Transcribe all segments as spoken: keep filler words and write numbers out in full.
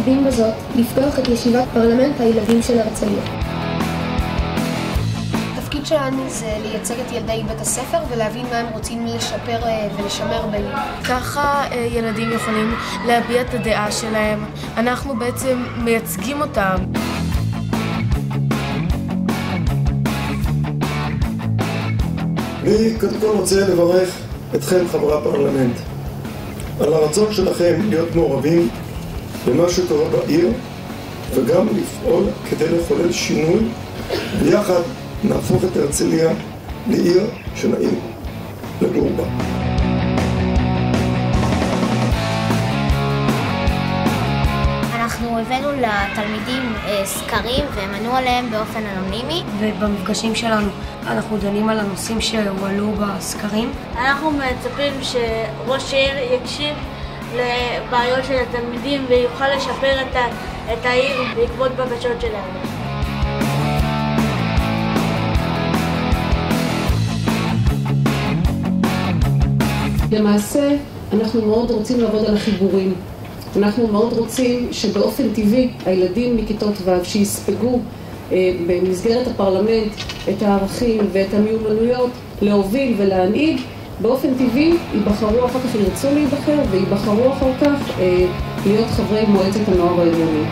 מתכבדים בזאת לפתוח את ישיבת פרלמנט הילדים של הרצליה. התפקיד שלנו זה לייצג את ילדי בית הספר ולהבין מה הם רוצים לשפר ולשמר בעיר. ככה ילדים יכולים להביע את הדעה שלהם. אנחנו בעצם מייצגים אותם. אני קודם כל רוצה לברך אתכם חברי הפרלמנט על הרצון שלכם להיות מעורבים במה שקורה בעיר וגם לפעול כדי לחולל שינוי ויחד נהפוך את הרצליה לעיר שנעים לגור בה. אנחנו הבאנו לתלמידים סקרים והם ענו עליהם באופן אנונימי. ובמפגשים שלנו אנחנו דנים על הנושאים שהועלו בסקרים. אנחנו מצפים שראש העיר יקשיב לבעיות של התלמידים ויוכל לשפר את, ה, את העיר בעקבות בקשות שלנו. למעשה אנחנו מאוד רוצים לעבוד על החיבורים. אנחנו מאוד רוצים שבאופן טבעי הילדים מכיתות ו' שיספגו אה, במסגרת הפרלמנט את הערכים ואת המיומנויות להוביל ולהנהיג, באופן טבעי ייבחרו אחר כך, ירצו להיבחר וייבחרו אחר כך אה, להיות חברי מועצת הנוער העירונית.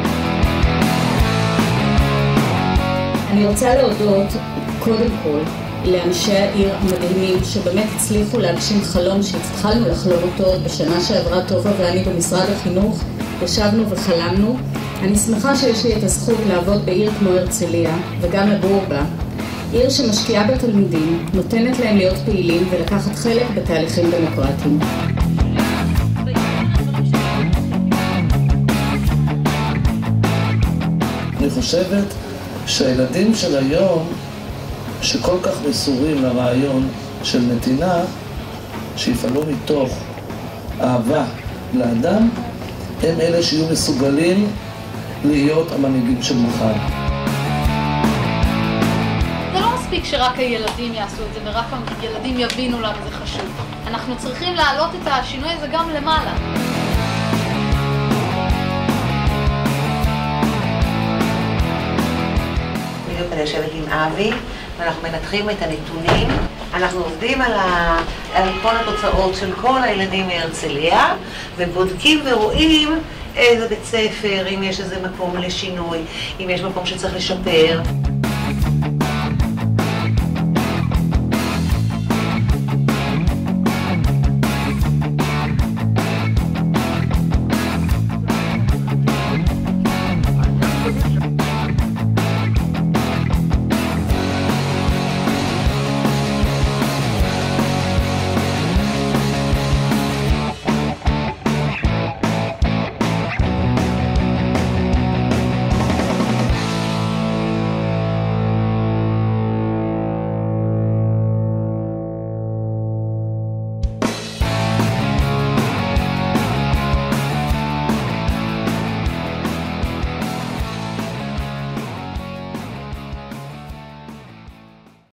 אני רוצה להודות קודם כל לאנשי העיר המדהימים שבאמת הצליחו להגשים חלום שהתחלנו לחלום אותו בשנה שעברה. טובה ואני במשרד החינוך ישבנו וחלמנו. אני שמחה שיש לי את הזכות לעבוד בעיר כמו הרצליה וגם לגור בה. עיר שמשקיעה בתלמידים, נותנת להם להיות פעילים ולקחת חלק בתהליכים דמוקרטיים. אני חושבת שהילדים של היום שכל כך מסורים לרעיון של נתינה, שיפעלו מתוך אהבה לאדם, הם אלה שיהיו מסוגלים להיות המנהיגים של מחר. זה לא מספיק שרק הילדים יעשו את זה ורק הילדים יבינו למה זה חשוב. אנחנו צריכים להעלות את השינוי הזה גם למעלה. בדיוק כדי לשבת עם אבי, ואנחנו מנתחים את הנתונים, אנחנו עובדים על, ה... על כל התוצאות של כל הילדים מהרצליה, ובודקים ורואים איזה בית ספר, אם יש איזה מקום לשינוי, אם יש מקום שצריך לשפר.